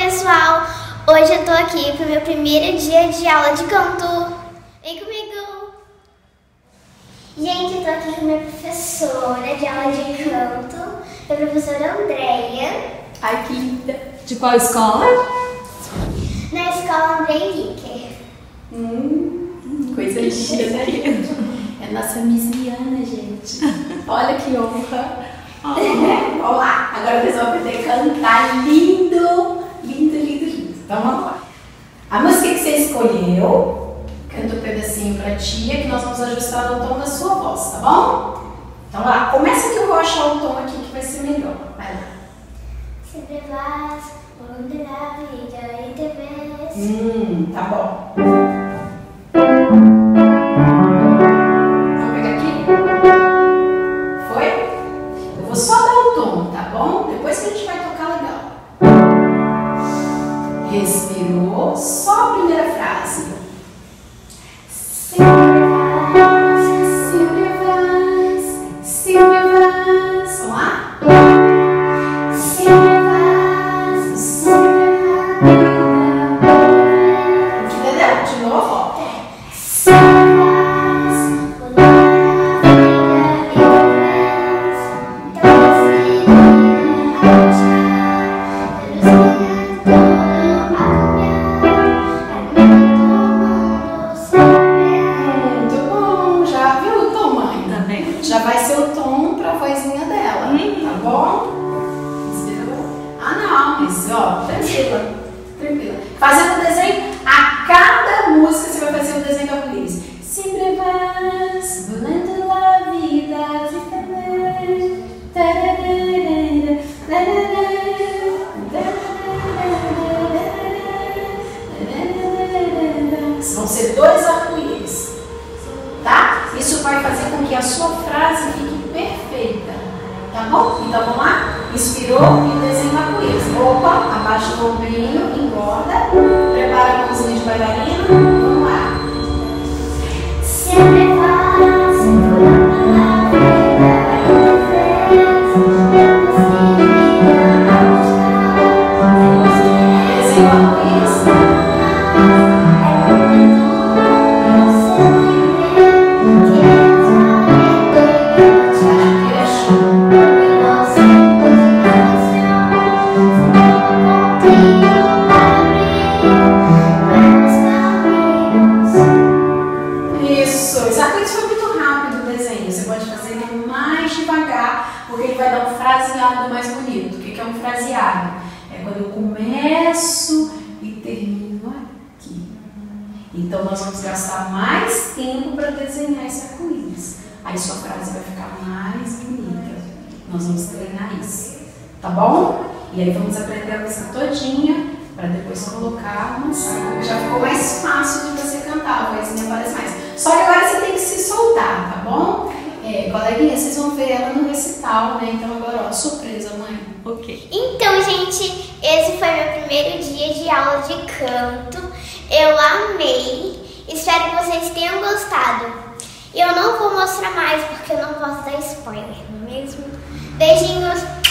pessoal! Hoje eu tô aqui pro meu primeiro dia de aula de canto. Vem comigo! Gente, eu tô aqui com minha professora de aula de canto, a professora Andrea. Ai, que linda! De qual escola? Na Escola Primeira. Coisa chique. É nossa Minha, gente. Olha que honra. Vamos lá, agora vocês vão aprender a cantar lindo, lindo, lindo, lindo. Então vamos lá. A música que você escolheu, canta um pedacinho pra tia, que nós vamos ajustar o tom da sua voz, tá bom? Então lá, começa que eu vou achar o tom aqui que vai ser melhor. Vai lá. Sempre vas onde a vida e te ves. Tá bom. Vamos pegar aqui? Foi? Eu vou só dar o tom, tá bom? Depois que a gente vai tocar legal. Respirou, só a primeira frase. Sempre vas, sempre vas, sempre vas. Vamos lá? Sempre vas, sempre vas. Entendeu? De novo, ó. Já vai ser o tom para a vozinha dela, tá bom? Ah, não, mas ó, tranquila, tranquila. Fazendo o desenho, a cada música você vai fazer o desenho da polícia. Sempre vas, volando la vida, vão ser dois arco-íris, tá? Isso vai fazer com que a sua frase fique perfeita, tá bom? Então vamos lá? Inspirou e desenha arco-íris. Opa, abaixa o ombrinho, engorda, prepara a mãozinha de bailarina, vamos lá. Sempre vas, volando la vida e Desenha o arco-íris. Porque ele vai dar um fraseado mais bonito. O que é um fraseado? É quando eu começo e termino aqui. Então nós vamos gastar mais tempo para desenhar esse arco-íris. Aí sua frase vai ficar mais bonita. Nós vamos treinar isso, tá bom? E aí vamos aprender a música todinha para depois colocar uma música. Já ficou mais fácil de você cantar, a vozinha aparece mais. Só que agora você tem que se soltar, tá bom? Coleguinha, vocês vão ver ela no recital, né? Então agora, ó, surpresa, mãe. Ok. Então, gente, esse foi meu primeiro dia de aula de canto. Eu amei. Espero que vocês tenham gostado. Eu não vou mostrar mais porque eu não posso dar spoiler, não é mesmo? Beijinhos.